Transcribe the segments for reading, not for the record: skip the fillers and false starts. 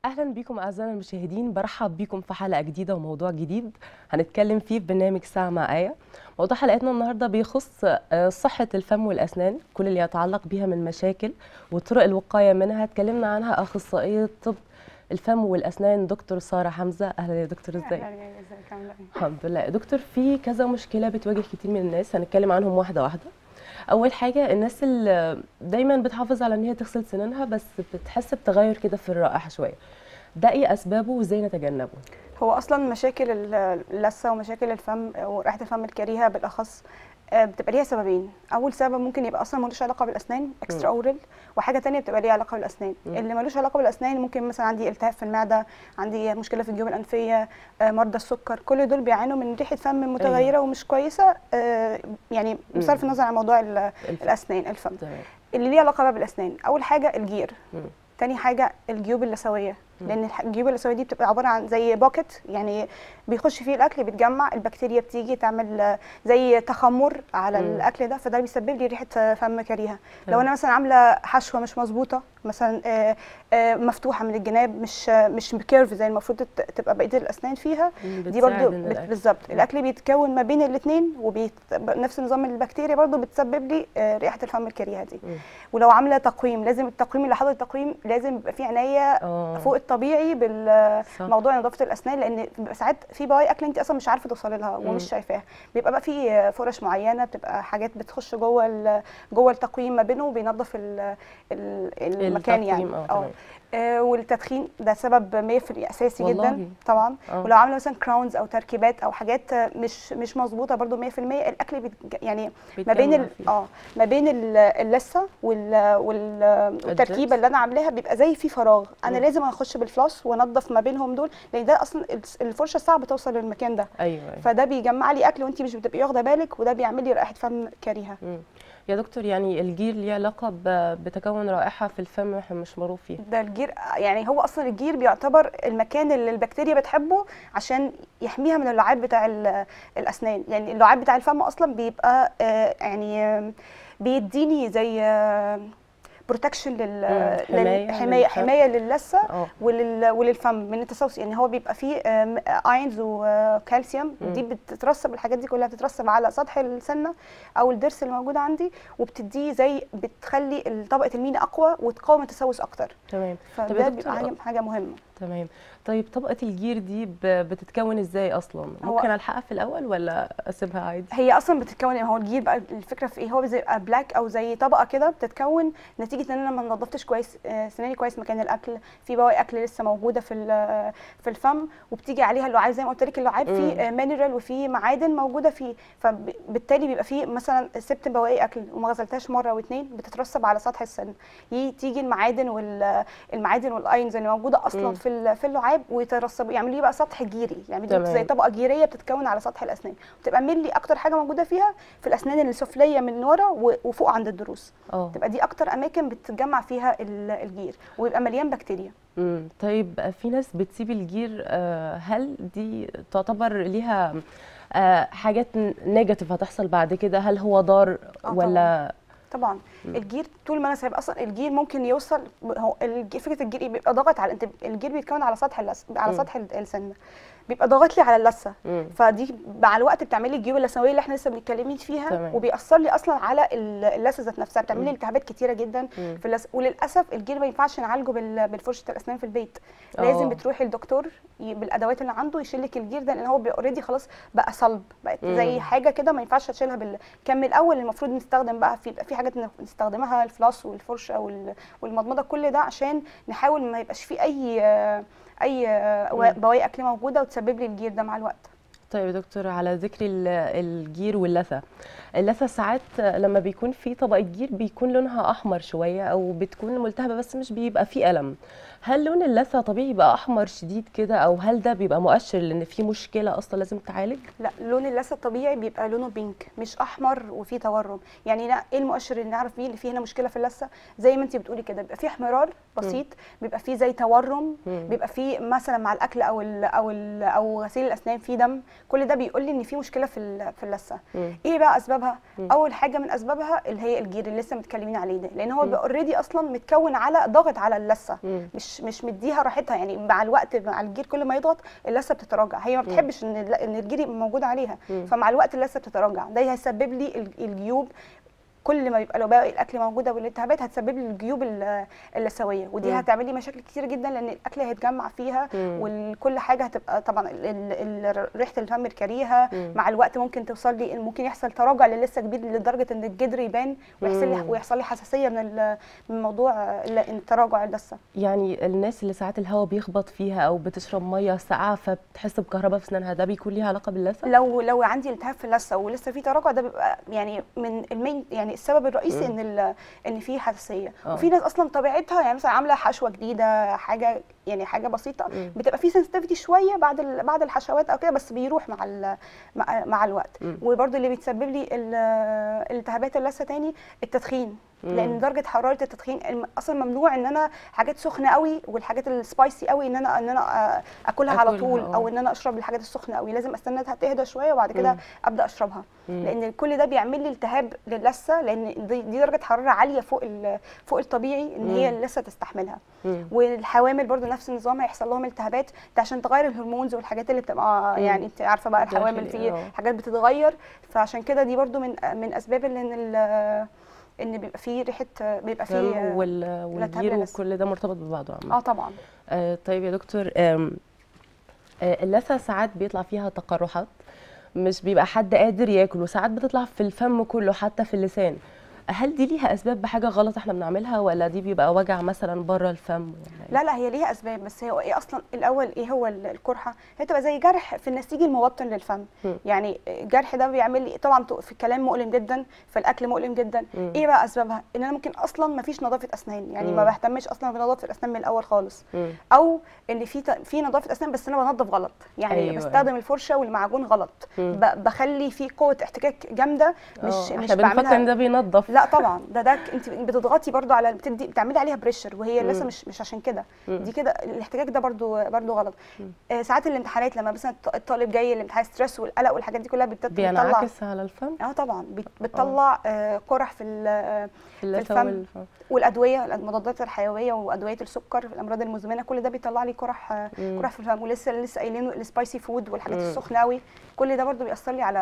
اهلا بيكم اعزائنا المشاهدين، برحب بيكم في حلقه جديده وموضوع جديد هنتكلم فيه في برنامج ساعه مع آية. موضوع حلقتنا النهارده بيخص صحه الفم والاسنان، كل اللي يتعلق بيها من مشاكل وطرق الوقايه منها. اتكلمنا عنها اخصائيه طب الفم والاسنان دكتور ساره حمزه. اهلا يا دكتور، ازيك؟ اهلا يا ازيك، عامله ايه؟ الحمد لله يا دكتور. في كذا مشكله بتواجه كتير من الناس، هنتكلم عنهم واحده واحده. اول حاجه، الناس اللي دايما بتحافظ على ان هي تغسل سنانها بس بتحس بتغير كده في الرائحه شويه، ده ايه اسبابه وازاي نتجنبه؟ هو اصلا مشاكل اللثه ومشاكل الفم وريحه الفم الكريهه بالاخص بتبقى ليها سببين. اول سبب ممكن يبقى اصلا ملوش علاقه بالاسنان، اكسترا اورال، وحاجه تانية بتبقى ليها علاقه بالاسنان. اللي ملوش علاقه بالاسنان ممكن مثلا عندي التهاب في المعده، عندي مشكله في الجيوب الانفيه، مرضى السكر، كل دول بيعانوا من ريحه فم متغيره ومش كويسه. يعني بصرف النظر عن موضوع الاسنان، الفم. اللي ليه علاقه بقى بالاسنان، اول حاجه الجير، تاني حاجه الجيوب اللثويه، لان الجيوب اللثويه دي بتبقى عباره عن زي باكت، يعني بيخش فيه الاكل، بيتجمع، البكتيريا بتيجي تعمل زي تخمر على الاكل ده، فده بيسبب لي ريحه فم كريهه. لو انا مثلا عامله حشوه مش مظبوطه، مثلا مفتوحه من الجناب، مش بكيرف زي المفروض تبقى بقيه الاسنان فيها، دي برضو بالظبط الاكل بيتكون ما بين الاثنين، ونفس نظام البكتيريا برضو بتسبب لي ريحه الفم الكريهه دي. ولو عامله تقويم، لازم التقويم اللي حاطط التقويم لازم يبقى فيه عنايه فوق الطبيعي بالموضوع نظافه الاسنان، لان ساعات في بواقي اكل انت اصلا مش عارفه توصلي لها ومش شايفاها، بيبقى بقى في فرش معينه، بتبقى حاجات بتخش جوه التقويم ما بينه وبينظف المكان يعني. والتدخين ده سبب 100% اساسي جدا طبعا. ولو عامله مثلا كراونز او تركيبات او حاجات مش مظبوطه برضو 100%، الاكل يعني ما بين اللثه والتركيبه اللي انا عاملاها بيبقى زي في فراغ، انا لازم اخش بالفلاس وانضف ما بينهم دول، لان ده اصلا الفرشه صعب توصل للمكان ده. أيوة. فده بيجمع لي اكل وانت مش بتبقي واخده بالك، وده بيعمل لي رائحه فم كريهه. يا دكتور، يعني الجير ليه علاقه بتكون رائحه في الفم احنا مش معروف فيها؟ ده الجير يعني هو اصلا الجير بيعتبر المكان اللي البكتيريا بتحبه عشان يحميها من اللعاب بتاع الاسنان. يعني اللعاب بتاع الفم اصلا بيبقى يعني بيديني زي بروتكشن حمايه للثه وللفم من التسوس. يعني هو بيبقى فيه اينز وكالسيوم، دي بتترسب، الحاجات دي كلها بتترسب على سطح السنه او الضرس اللي موجود عندي، وبتديه زي بتخلي طبقه المينا اقوى وتقاوم التسوس اكتر. تمام. فده بيبقى حاجه مهمه. تمام. طيب طبقه الجير دي بتتكون ازاي اصلا؟ ممكن الحقها في الاول ولا اسيبها عادي؟ هي اصلا بتتكون، هو الجير بقى الفكره في ايه، هو بيبقى بلاك او زي طبقه كده بتتكون نتيجه ان انا ما نظفتش كويس سناني كويس مكان الاكل، في بواقي اكل لسه موجوده في الفم، وبتيجي عليها اللعاب زي ما قلت لك، اللعاب فيه مينرال وفيه معادن موجوده فيه، فبالتالي بيبقى فيه مثلا سبت بواقي اكل وما غسلتهاش مره واثنين، بتترسب على سطح السن، تيجي المعادن والاينز اللي موجوده اصلا في اللعاب ويترسبوا، يعملوا لي بقى سطح جيري، يعملوا زي طبقه جيريه بتتكون على سطح الاسنان، وتبقى ملي اكتر حاجه موجوده فيها في الاسنان السفليه من ورا وفوق عند الضروس. تبقى دي اكتر اماكن بتتجمع فيها الجير، ويبقى مليان بكتيريا. طيب في ناس بتسيب الجير، هل دي تعتبر ليها حاجات نيجاتيف هتحصل بعد كده؟ هل هو ضار ولا؟ طبعا الجير طول ما انا سايب اصلا الجير ممكن يوصل، هو فكره الجير بيبقى ضاغط على الجير بيتكون على سطح على سطح السنه، بيبقى ضاغط لي على اللثه، فدي مع الوقت بتعمل لي الجيوب اللثويه اللي احنا لسه بنتكلمين فيها، وبيأثر لي اصلا على اللثه ذات نفسها، بتعمل لي التهابات كتيره جدا في اللثه. وللاسف الجير ما ينفعش نعالجه بالفرشه الاسنان في البيت، لازم بتروحي للدكتور بالادوات اللي عنده يشيل لك الجير ده، لان هو اوريدي خلاص بقى صلب، بقت زي حاجه كده ما ينفعش تشيلها كان الاول المفروض نستخدم بقى في حاجات نستخدمها، الفلاس والفرشه والمضمضه، كل ده عشان نحاول ما يبقاش فيه اي بواقي اكل موجوده وتسبب لي الجير ده مع الوقت. طيب يا دكتور، على ذكر الجير اللثه ساعات لما بيكون في طبقه جير بيكون لونها احمر شويه او بتكون ملتهبه بس مش بيبقى فيه الم، هل لون اللثه طبيعي يبقى احمر شديد كده، او هل ده بيبقى مؤشر لان في مشكله اصلا لازم تعالج؟ لا، لون اللثه الطبيعي بيبقى لونه بينك، مش احمر وفيه تورم. يعني لا، ايه المؤشر اللي نعرف بيه اللي فيه هنا مشكله في اللثه؟ زي ما انت بتقولي كده، بيبقى فيه احمرار بسيط، بيبقى فيه زي تورم، بيبقى فيه مثلا مع الاكل او غسيل الاسنان فيه دم، كل ده بيقول لي ان في مشكله في اللثه. ايه بقى اسبابها؟ اول حاجه من اسبابها اللي هي الجير اللي لسه متكلمين عليه ده، لان هو اوريدي اصلا متكون على ضغط على اللثه، مش مديها راحتها. يعني مع الوقت مع الجير كل ما يضغط اللثه بتتراجع، هي ما بتحبش ان الجير يبقى موجود عليها، فمع الوقت اللثه بتتراجع، ده هيسبب لي الجيوب. كل ما يبقى لو باقي الاكل موجوده والالتهابات هتسبب لي الجيوب اللثويه، ودي هتعمل لي مشاكل كتير جدا، لان الاكل هيتجمع فيها وكل حاجه هتبقى طبعا ريحه الفم الكريهه. مع الوقت ممكن توصل لي، ممكن يحصل تراجع للثه كبير لدرجه ان الجدر يبان ويحصل لي حساسيه من موضوع تراجع اللثه. يعني الناس اللي ساعات الهواء بيخبط فيها او بتشرب ميه ساقعه فبتحس بكهرباء في اسنانها، ده بيكون ليها علاقه باللثه؟ لو عندي التهاب في اللثه ولسه في تراجع، ده بيبقى يعني من المين، يعني السبب الرئيسي ان في حساسيه. وفي ناس اصلا طبيعتها يعني مثلا عامله حشوه جديده، حاجه بسيطه، بتبقى في سنسيتيفيتي شويه بعد الحشوات او كده، بس بيروح مع الوقت. وبرده اللي بيتسبب لي التهابات اللثه تاني التدخين، لان درجه حراره التدخين اصلا ممنوع ان انا حاجات سخنه قوي والحاجات السبايسي قوي ان انا اكلها على طول، او ان انا اشرب الحاجات السخنه قوي. لازم استنى تهدى شويه وبعد كده ابدا اشربها، لان كل ده بيعمل لي التهاب للثه، لان دي درجه حراره عاليه فوق الطبيعي ان هي اللثه تستحملها. والحوامل برضو نفس النظام، هيحصل لهم التهابات، ده عشان تغير الهرمونز والحاجات اللي بتبقى يعني انت عارفه بقى الحوامل في حاجات بتتغير، فعشان كده دي برضو من اسباب ان بيبقى فيه ريحه، بيبقى فيه والجير وكل ده مرتبط ببعضه عامه. طبعا. طيب يا دكتور، اللثه ساعات بيطلع فيها تقرحات، مش بيبقى حد قادر ياكل، وساعات بتطلع في الفم كله حتى في اللسان. هل دي ليها اسباب بحاجه غلط احنا بنعملها، ولا دي بيبقى وجع مثلا بره الفم؟ لا هي ليها اسباب، بس هو ايه اصلا الاول؟ ايه هو القرحه؟ هي تبقى زي جرح في النسيج الموطن للفم. يعني الجرح ده بيعمل لي طبعا في الكلام مؤلم جدا، في الاكل مؤلم جدا. ايه بقى اسبابها؟ ان انا ممكن اصلا ما فيش نظافه اسنان، يعني ما بهتمش اصلا بنظافه الاسنان من الاول خالص، او ان في نظافه اسنان بس انا بنظف غلط، يعني بستخدم الفرشه والمعجون غلط، بخلي في قوه احتكاك جامده، مش بعملها. بنفكر ان ده بينظف. لا طبعا، ده انت بتضغطي برضو على بتعملي عليها بريشر، وهي لسه مش عشان كده. دي كده الاحتكاك ده برضو غلط. ساعات الامتحانات لما مثلا الطالب جاي الامتحان، ستريس والقلق والحاجات دي كلها بينعكس على الفم. طبعا بتطلع قرح في الفم. والادويه، المضادات الحيويه وادويه السكر، الامراض المزمنه، كل ده بيطلع لي قرح في الفم. ولسه قايلين السبايسي فود والحاجات السخنه قوي، كل ده برضو بيأثر لي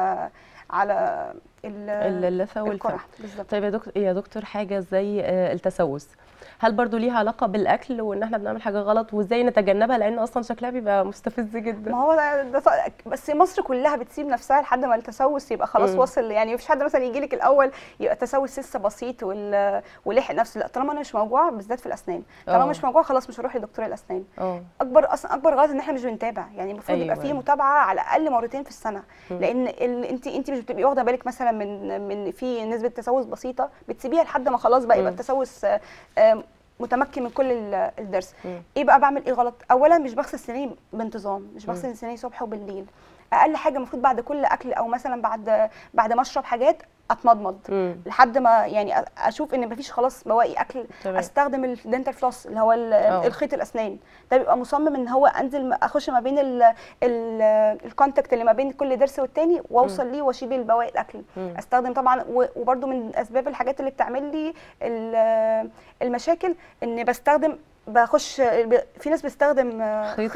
على اللثه والفم. بالظبط. طيب يا دكتور حاجه زي التسوس، هل برضو ليها علاقه بالاكل وان احنا بنعمل حاجه غلط، وازاي نتجنبها؟ لان اصلا شكلها بيبقى مستفز جدا. ما هو ده بس مصر كلها بتسيب نفسها لحد ما التسوس يبقى خلاص وصل. يعني مفيش حد مثلا يجي لك الاول يبقى تسوس لسه بسيط ولحق نفسه. لا، طالما انا مش موجوعه، بالذات في الاسنان، طالما مش موجوعه خلاص مش هروح لدكتور الاسنان. اكبر غلط ان احنا مش بنتابع. يعني المفروض يبقى في متابعه على الاقل مرتين في السنه، لان انت مش بتبقي واخده بالك مثلا من في نسبه تسوس بسيطه، بتسيبيها لحد ما خلاص بقى يبقى التسوس متمكن من كل الضرس. ايه بقى بعمل ايه غلط؟ اولا مش بغسل سناني بانتظام، مش بغسل سناني صبح وبالليل. اقل حاجه المفروض بعد كل اكل، او مثلا بعد ما اشرب حاجات اتمضمض لحد ما يعني اشوف ان مفيش خلاص بواقي اكل. استخدم الدنتال فلوس اللي هو الخيط الاسنان، ده بيبقى مصمم ان هو انزل اخش ما بين الكونتاكت اللي ما بين كل ضرس والتاني، واوصل ليه واشيل البواقي الاكل. استخدم طبعا، وبرده من اسباب الحاجات اللي بتعمل لي المشاكل ان بخش في ناس بتستخدم خيط.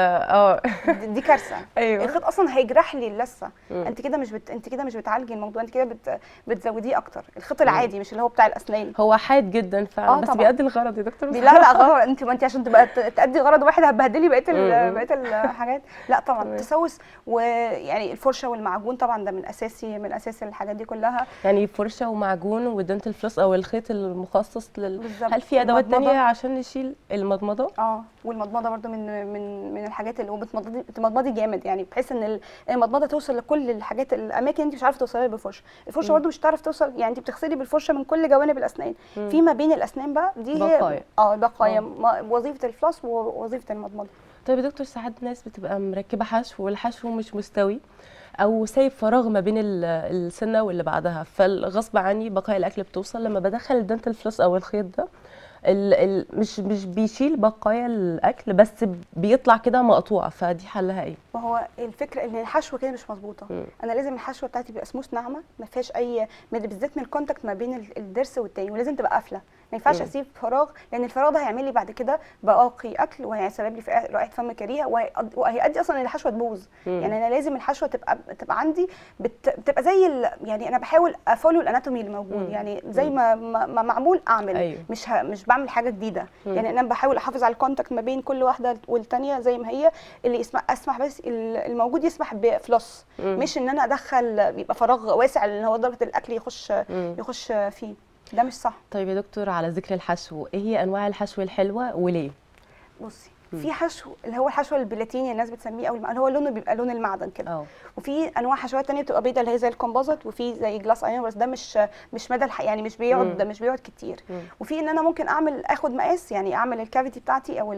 دي كارثه. أيوة. الخيط اصلا هيجرح لي اللثه. انت كده مش بتعالجي الموضوع، انت كده بتزوديه اكتر. الخيط العادي مش اللي هو بتاع الاسنان، هو حاد جدا فعلا، بس بيأدي الغرض يا دكتور. لا غلط. انت عشان تبقى تأدي غرض واحد هتبهدلي بقيه الحاجات. لا طبعا التسوس، ويعني الفرشه والمعجون طبعا ده من اساسي الحاجات دي كلها. يعني فرشه ومعجون ودنتال فلوس او الخيط المخصص هل في ادوات ثانيه عشان نشيل المضمضه؟ والمضمضه برده من الحاجات اللي بتمضمضي جامد، يعني بحيث ان المضمضه توصل لكل الحاجات، الاماكن انت مش عارفه توصلي بالفرشه. الفرشه برده مش هتعرف توصل، يعني انت بتغسلي بالفرشه من كل جوانب الاسنان. في ما بين الاسنان بقى دي بقايا. هي بقايا وظيفه الفلوس ووظيفه المضمضه. طيب يا دكتور، ساعات ناس بتبقى مركبه حشو والحشو مش مستوي، او سايب فراغ ما بين السنه واللي بعدها، فالغصب عني بقايا الاكل بتوصل. لما بدخل الدنتال فلوس او الخيط ده مش بيشيل بقايا الاكل، بس بيطلع كده مقطوع، فدي حلها ايه؟ ما هو الفكره ان الحشوه كده مش مظبوطه. انا لازم الحشوه بتاعتي تبقى سموث ناعمه، ما فيهاش اي بالذات من الكونتاكت ما بين الضرس والتاني، ولازم تبقى قافله. ما ينفعش اسيب فراغ، لان الفراغ ده هيعمل لي بعد كده بواقي اكل، وهيسبب لي في رائحه فم كريهه، وهيؤدي اصلا ان الحشوه تبوظ. يعني انا لازم الحشوه تبقى عندي بتبقى زي يعني انا بحاول افولو الاناتومي اللي موجود، يعني زي ما معمول اعمل. أيوه. مش بعمل حاجه جديده. يعني انا بحاول احافظ على الكونتاكت ما بين كل واحده والثانيه زي ما هي، اللي اسمح بس الموجود يسمح بفلوس، مش ان انا ادخل بيبقى فراغ واسع ان هو درجه الاكل يخش فيه. ده مش صح. طيب يا دكتور، على ذكر الحشو، ايه هي انواع الحشو الحلوه وليه؟ بصي، في حشو اللي هو الحشو البلاتيني الناس بتسميه، او اللي هو لونه بيبقى لون المعدن كده. وفي انواع حشوات ثانيه بتبقى بيضه اللي هي زي الكومبوزيت، وفي زي جلاس ايون، بس ده مش مدى يعني مش بيقعد كتير. وفي ان انا ممكن اخد مقاس، يعني اعمل الكافيتي بتاعتي او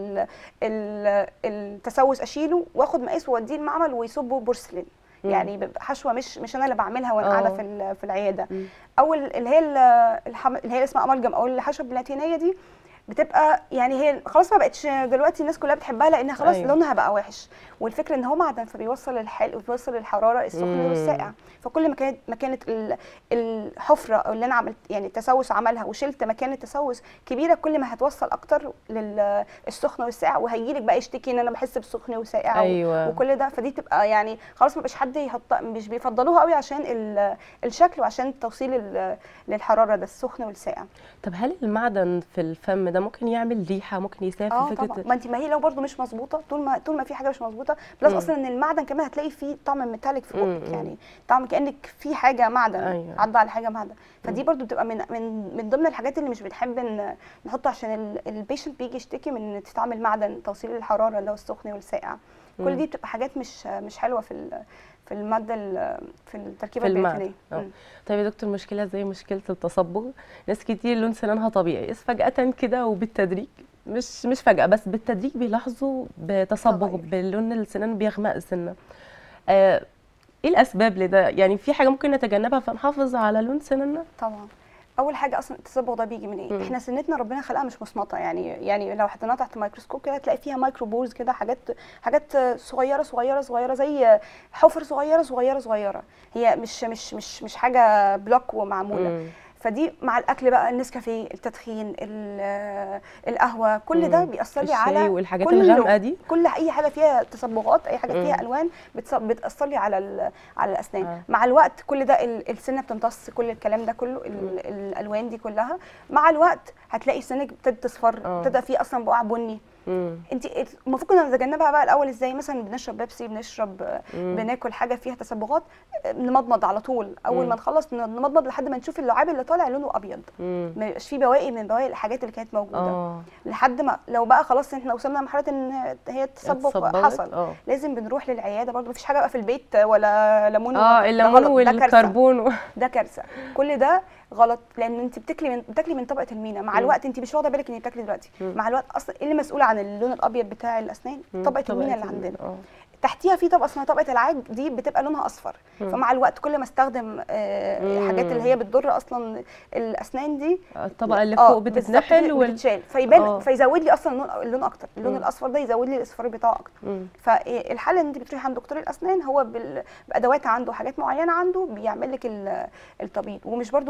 التسوس اشيله واخد مقاس واوديه المعمل ويصبوا بورسلين. يعني بيبقى حشوه مش انا اللي بعملها وانا قاعده في العياده. او اللي هي اسمها امالجم، او الحشوه البلاتينيه دي بتبقى يعني هي خلاص ما بقتش دلوقتي الناس كلها بتحبها، لانها خلاص لونها بقى وحش. والفكره ان هو معدن، فبيوصل بيوصل الحراره السخن والساقع. فكل ما كانت الحفره او اللي انا عملت يعني التسوس عملها وشلت مكان التسوس كبيره، كل ما هتوصل اكتر للسخن والساقع، وهيجيلك بقى يشتكي ان انا بحس بسخن وساقع. وكل ده، فدي تبقى يعني خلاص ما بقاش حد مش بيفضلوها قوي عشان الشكل وعشان توصيل للحراره ده السخن والساقع. طب هل المعدن في الفم ده ممكن يعمل ريحه، ممكن يساعد في فكره طبعا. ما هي لو برضو مش مظبوطه، طول ما في حاجه مش مظبوطه، بلس اصلا ان المعدن كمان هتلاقي فيه طعم ميتاليك في بقك، يعني طعم كانك في حاجه معدن عدى على حاجه معدن. فدي برضو بتبقى من ضمن الحاجات اللي مش بنحب ان نحطها، عشان البيشنت بيجي يشتكي من ان تستعمل معدن توصيل الحراره اللي هو السخن والساقع. كل دي بتبقى حاجات مش حلوه في الماده في التركيبه البيتينيه. طيب يا دكتور، مشكله زي مشكله التصبغ، ناس كتير لون سنانها طبيعي، بس فجاه كده وبالتدريج، مش فجاه بس بالتدريج بيلاحظوا بتصبغ بلون السنان بيغمق سنه. ايه الاسباب لده؟ يعني في حاجه ممكن نتجنبها فنحافظ على لون سناننا؟ طبعا. اول حاجه اصلا التصبغ ده بيجي من ايه؟ احنا سنتنا ربنا خلقها مش مصمطه، يعني لو حطيناها تحت ميكروسكوب كده هتلاقي فيها مايكرو بورز كده، حاجات صغيره صغيره صغيره، زي حفر صغيره صغيره صغيره. هي مش حاجه بلوك ومعموله. فدي مع الاكل بقى، النسكافيه، التدخين، القهوه، كل ده بيأثر لي على والحاجات الغامقه دي، اي حاجه فيها تصبغات، اي حاجه فيها الوان بتأثر لي على الاسنان. مع الوقت كل ده السنه بتمتص كل الكلام ده كله، الالوان دي كلها. مع الوقت هتلاقي سنك ابتدت تصفر، ابتدى فيه اصلا بقع بني. انت المفروض كنا نتجنبها بقى الاول ازاي؟ مثلا بنشرب بيبسي، بناكل حاجه فيها تصبغات، نمضمض على طول. اول ما نخلص نمضمض لحد ما نشوف اللعاب اللي طالع لونه ابيض، ما يبقاش فيه بواقي من بواقي الحاجات اللي كانت موجوده. لحد ما لو بقى خلاص احنا وصلنا لمرحله ان هي التصبغ حصل، لازم بنروح للعياده. برضه مفيش حاجه بقى في البيت ولا ليمون الليمون والكربون ده كارثه. كل ده غلط، لان انت بتاكلي من طبقه المينا. مع الوقت انت مش واخده بالك انك بتاكلي دلوقتي. مع الوقت اصلا اللي مسؤول عن اللون الابيض بتاع الاسنان طبقه المينا اللي عندنا. تحتيها في طبقه اسمها طبقه العاج، دي بتبقى لونها اصفر. فمع الوقت كل ما استخدم حاجات اللي هي بتضر اصلا الاسنان دي، الطبقه اللي فوق بتتنحل وبتتشال، فيزود لي اصلا اللون اكتر. اللون الاصفر ده يزود لي الاصفار بتاعه اكتر. فالحل ان انت بتروحي عند دكتور الاسنان، هو بادوات عنده، حاجات معينه عنده، بيعمل لك التبييض. ومش برده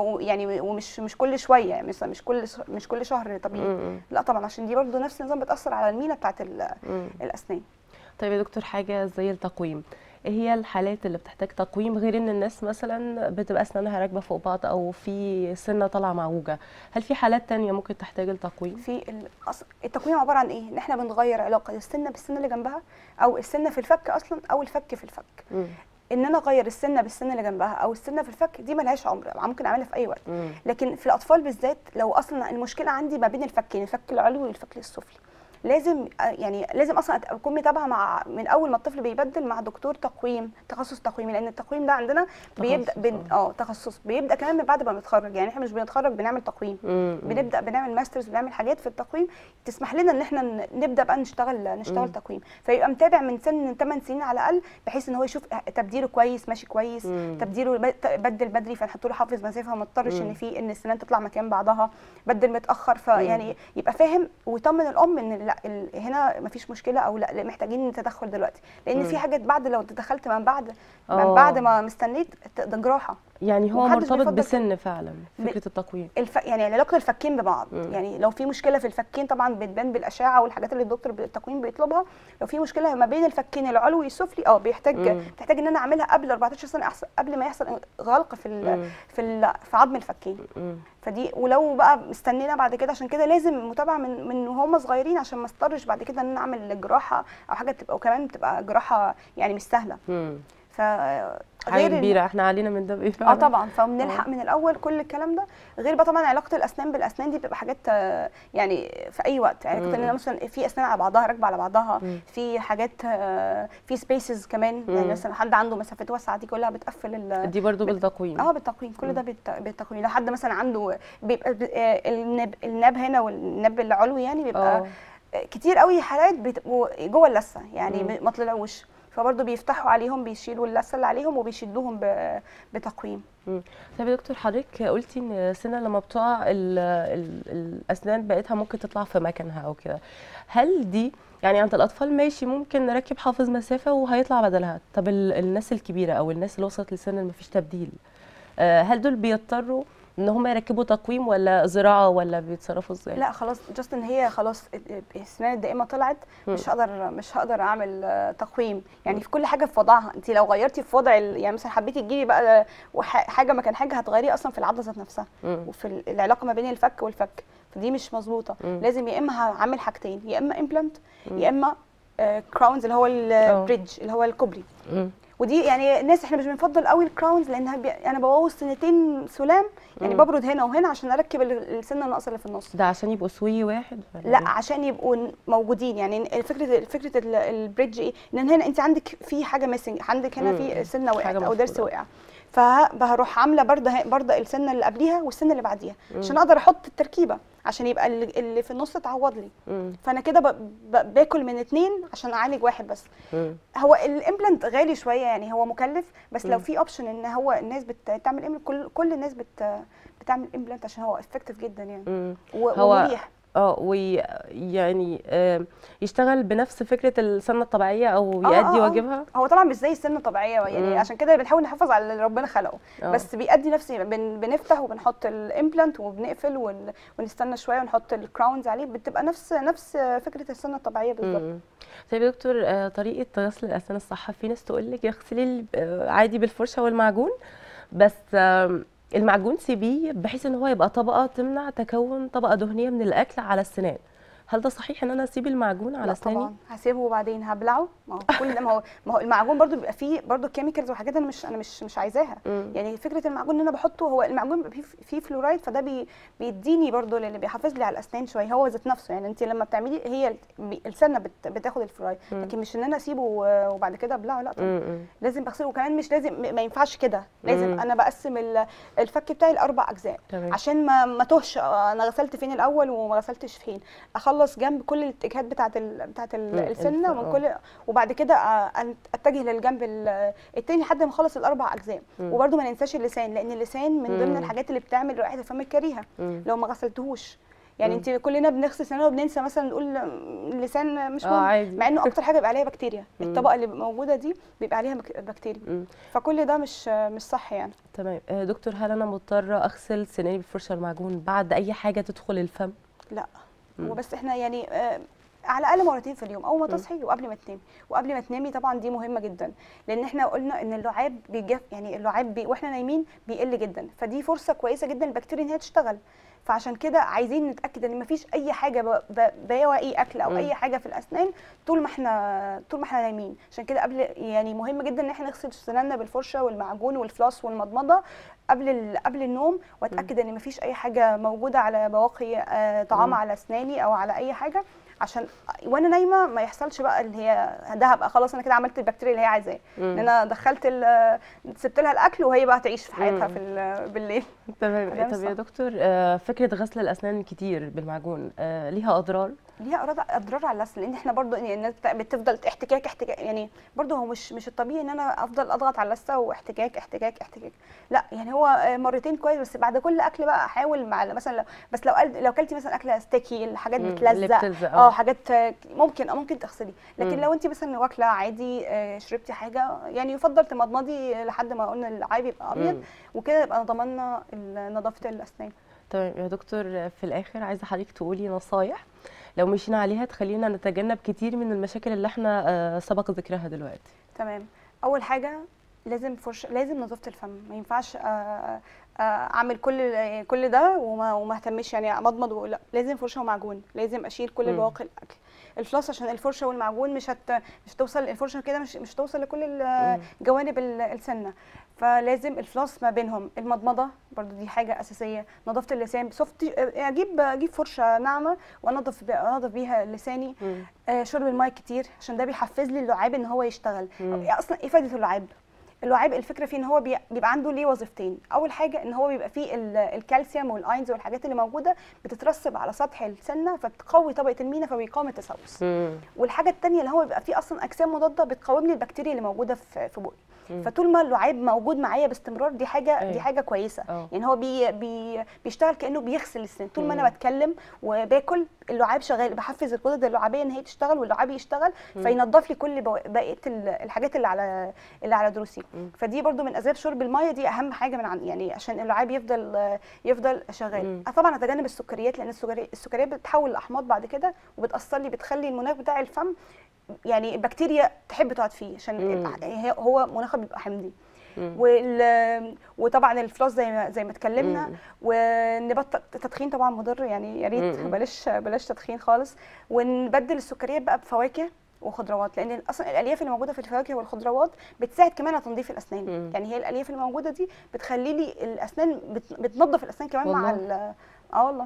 مش كل شويه، يعني مثلا مش كل شهر تبييض، لا طبعا، عشان دي برده نفس النظام بتاثر على المينا بتاعت الاسنان. طيب يا دكتور، حاجه زي التقويم، ايه هي الحالات اللي بتحتاج تقويم، غير ان الناس مثلا بتبقى اسنانها راكبه فوق بعض او في سنه طالعه معوجه؟ هل في حالات تانية ممكن تحتاج التقويم؟ التقويم عباره عن ايه؟ ان احنا بنغير علاقه السنه بالسنه اللي جنبها، او السنه في الفك اصلا، او الفك في الفك. ان انا اغير السنه بالسنه اللي جنبها او السنه في الفك، دي ملهاش عمر، ممكن اعملها في اي وقت. لكن في الاطفال بالذات، لو اصلا المشكله عندي ما بين الفكين، الفك العلوي والفك السفلي، لازم يعني لازم اصلا اكون متابعه مع من اول ما الطفل بيبدل مع دكتور تقويم، تخصص تقويمي، لان التقويم ده عندنا بيبدا تخصص بيبدا كمان من بعد ما بنتخرج. يعني احنا مش بنتخرج بنعمل تقويم، بنبدا بنعمل ماسترز، بنعمل حاجات في التقويم تسمح لنا ان احنا نبدا بقى نشتغل تقويم. فيبقى متابع من سن 8 سنين على الاقل، بحيث ان هو يشوف تبديله كويس، ماشي كويس، تبديله بدل بدري فنحط له حافز مسافه، وما اضطرش ان السنان تطلع مكان بعضها، بدل متاخر. فيعني يبقى فاهم ويطمن الام ان لا هنا مفيش مشكله، او لا محتاجين تدخل دلوقتي، لان في حاجات بعد لو تدخلت من بعد ما استنيت ده جراحه. يعني هو مرتبط بسن فعلا فكره التقويم. يعني علاقه الفكين ببعض. يعني لو في مشكله في الفكين طبعا بتبان بالاشعه والحاجات اللي الدكتور بالتقويم بيطلبها. لو في مشكله ما بين الفكين العلوي والسفلي بتحتاج ان انا اعملها قبل 14 سنه، احسن قبل ما يحصل غلق في عظم الفكين. فدي ولو بقى مستنينا بعد كده، عشان كده لازم متابعه من وهم صغيرين، عشان ما اضطرش بعد كده ان انا اعمل جراحه او حاجه تبقى، وكمان بتبقى جراحه يعني مش سهله. حاجه كبيره احنا علينا من ده بايه طبعا. فبنلحق من الاول كل الكلام ده. غير بقى طبعا علاقه الاسنان بالاسنان دي بتبقى حاجات يعني في اي وقت. يعني كنت انا مثلا في اسنان على بعضها راكبه على بعضها، في حاجات في سبيسز كمان. يعني مثلا حد عنده مسافات واسعه دي كلها بتقفل دي برضو بالتقويم. بالتقويم كل ده بالتقويم. لو حد مثلا عنده بيبقى الناب هنا والناب العلوي يعني بيبقى كتير قوي حالات بتبقوا جوه اللثه يعني ما طلعوش، فبرضه بيفتحوا عليهم، بيشيلوا اللثه اللي عليهم وبيشدوهم بتقويم. طيب يا دكتور، حضرتك قلتي ان السنه لما بتقع الاسنان بقيتها ممكن تطلع في مكانها او كده. هل دي يعني عند الاطفال ماشي ممكن نركب حافظ مسافه وهيطلع بدلها؟ طب الناس الكبيره او الناس اللي وصلت لسن ما فيش تبديل، هل دول بيضطروا ان هم يركبوا تقويم ولا زراعه ولا بيتصرفوا ازاي؟ لا خلاص، جاست ان هي خلاص السنان الدائمه طلعت، مش هقدر اعمل تقويم. يعني في كل حاجه في وضعها. انت لو غيرتي في وضع يعني مثلا حبيتي تجيبي بقى حاجه مكان حاجه، هتغيري اصلا في العضله ذات نفسها وفي العلاقه ما بين الفك والفك، فدي مش مظبوطه. لازم يا اما هعمل حاجتين، يا اما امبلانت يا اما كراونز اللي هو البريدج اللي هو الكوبري. ودي يعني الناس احنا مش بنفضل قوي الكراونز، لانها انا ببوظ سنتين سلام، يعني ببرد هنا وهنا عشان اركب السنه الناقصه اللي في النص. ده عشان يبقوا سوي واحد ولا لا عشان يبقوا موجودين. يعني فكره البريدج ايه؟ ان هنا انت عندك في حاجه ميسنج، عندك هنا في سنه وقعت او ضرس وقع، فهروح عامله برده السنه اللي قبليها والسنه اللي بعديها عشان اقدر احط التركيبه، عشان يبقى اللي في النص تعوض لي. فانا كده باكل من 2 عشان اعالج واحد بس. هو الامبلانت غالي شويه، يعني هو مكلف، بس لو في اوبشن ان هو الناس بتعمل امبلانت، كل الناس بتعمل امبلانت عشان هو افكتيف جدا يعني ومريح. ويعني يشتغل بنفس فكره السنه الطبيعيه او يؤدي واجبها. هو طبعا مش زي السنه الطبيعيه يعني، عشان كده بنحاول نحافظ على اللي ربنا خلقه. بس بيؤدي نفس، بنفتح وبنحط الامبلانت وبنقفل ونستنى شويه ونحط الكراونز عليه، بتبقى نفس فكره السنه الطبيعيه بالظبط. طيب يا دكتور، طريقه غسل الاسنان الصح، في ناس تقول لك اغسلي عادي بالفرشه والمعجون، بس المعجون سيبيه بحيث ان هو يبقى طبقه تمنع تكون طبقه دهنيه من الاكل على السنان. هل ده صحيح ان انا اسيب المعجون على اسناني؟ طبعا هسيبه وبعدين هبلعه. ما هو كل ده ما هو المعجون برضو بيبقى فيه برضو كيميكالز وحاجات انا مش عايزاها. يعني فكره المعجون ان انا بحطه، هو المعجون بيبقى فيه فلورايد، فده بيديني برضو اللي بيحافظ لي على الاسنان شويه هو ذات نفسه. يعني انت لما بتعملي هي السنه بتاخد الفلورايد، لكن مش ان انا اسيبه وبعد كده ابلعه، لا طبعا لازم بغسله. وكمان مش لازم، ما ينفعش كده، لازم انا بقسم الفك بتاعي ل4 اجزاء عشان ما توهش انا غسلت فين الاول وما غسلتش فين. اخلص جنب كل الاتجاهات بتاعه السنه ومن كل، وبعد كده اتجه للجنب التاني لحد ما اخلص ال4 اجزاء. وبرده ما ننساش اللسان، لان اللسان من ضمن الحاجات اللي بتعمل رائحه الفم الكريهه لو ما غسلتهوش. يعني انت كلنا بنغسل سناننا وبننسى مثلا نقول اللسان مش مهم، مع انه اكتر حاجه بيبقى عليها بكتيريا. الطبقه اللي موجوده دي بيبقى عليها بكتيريا، فكل ده مش صح يعني. تمام. دكتور، هل انا مضطره اغسل سناني بالفرشه والمعجون بعد اي حاجه تدخل الفم؟ لا، هو بس احنا يعني على الاقل مرتين في اليوم، اول ما تصحي وقبل ما تنامي. وقبل ما تنامي طبعا دي مهمه جدا، لان احنا قلنا ان اللعاب يعني اللعاب واحنا نايمين بيقل جدا، فدي فرصه كويسه جدا للبكتيريا ان هي تشتغل. فعشان كده عايزين نتاكد ان مفيش اي حاجه بواقي اكل او اي حاجه في الاسنان طول ما احنا نايمين. عشان كده قبل يعني مهم جدا ان احنا نغسل سناننا بالفرشه والمعجون والفلاس والمضمضه قبل النوم، واتاكد ان مفيش اي حاجه موجوده على بواقي طعام على اسناني او على اي حاجه، عشان وانا نايمه ما يحصلش بقى اللي هي ده هبقى خلاص انا كده عملت البكتيريا اللي هي عايزاه، ان انا دخلت سبت لها الاكل وهي بقى تعيش في حياتها بالليل. تمام. طب يا دكتور، فكره غسل الاسنان كتير بالمعجون ليها اضرار؟ ليها اضرار على اللثه، لان احنا برضو يعني الناس بتفضل احتكاك يعني برضو هو مش الطبيعي ان انا افضل اضغط على اللثه واحتكاك. لا يعني هو مرتين كويس، بس بعد كل اكل بقى احاول مع مثلا لو كلتي مثلا اكله ستيكي، الحاجات بتلزق حاجات ممكن تغسلي، لكن لو انت مثلا واكله عادي شربتي حاجه، يعني يفضل تمضمضي لحد ما قلنا اللعاب يبقى ابيض، وكده يبقى ضمننا نظافه الاسنان. تمام يا دكتور، في الاخر عايزه حضرتك تقولي نصايح لو مشينا عليها تخلينا نتجنب كتير من المشاكل اللي احنا سبق ذكرها دلوقتي. تمام. اول حاجه لازم لازم نظافه الفم، ما ينفعش اعمل كل ده وما اهتمش، يعني امضمض لا، لازم فرشه ومعجون، لازم اشيل كل بواقي الاكل. الفلوس عشان الفرشه والمعجون مش توصل، الفرشه كده مش توصل لكل جوانب السنه، فلازم الفلوس ما بينهم. المضمضه برضو دي حاجه اساسيه. نظافه اللسان، اجيب فرشه ناعمه وانظف بيها لساني. شرب الماء كتير عشان ده بيحفز لي اللعاب ان هو يشتغل. اصلا ايه فايده اللعاب؟ اللعاب الفكره فيه ان هو بيبقى عنده ليه وظيفتين. اول حاجه ان هو بيبقى فيه الكالسيوم والاينز والحاجات اللي موجوده بتترسب على سطح السنه، فبتقوي طبقه المينا فبيقاوم التسوس. والحاجه الثانيه اللي هو بيبقى فيه اصلا اجسام مضاده بتقاوم لي البكتيريا اللي موجوده في بقي. فطول ما اللعاب موجود معايا باستمرار دي حاجه كويسه. يعني هو بيشتغل كانه بيغسل السن. طول ما انا بتكلم وباكل اللعاب شغال، بحفز الغدد اللعابيه ان هي تشتغل واللعاب يشتغل فينظف لي كل بقيه الحاجات اللي على ضروسي. فدي برضو من اسباب شرب الميه، دي اهم حاجه يعني عشان اللعاب يفضل شغال. طبعا اتجنب السكريات، لان السكريات بتتحول لاحماض بعد كده وبتاثر لي، بتخلي المناخ بتاع الفم يعني البكتيريا تحب تقعد فيه، عشان هو مناخه بيبقى حمضي. وطبعا الفلوس زي ما اتكلمنا. ونبطل التدخين، طبعا مضر، يعني يا ريت بلاش تدخين خالص. ونبدل السكريات بقى بفواكه وخضروات، لان اصلا الالياف اللي موجوده في الفواكه والخضروات بتساعد كمان على تنظيف الاسنان. يعني هي الالياف اللي موجوده دي بتخلي لي الاسنان بتنظف الاسنان كمان والله. مع والله.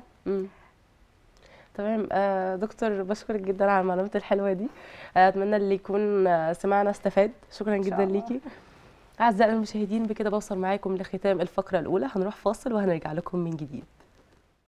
تمام. دكتور بشكرك جدا على المعلومات الحلوه دي. اتمنى اللي يكون سمعنا استفاد. شكرا جدا ليكي. اعزائي المشاهدين، بكده بوصل معاكم لختام الفقره الاولى. هنروح فاصل وهنرجع لكم من جديد.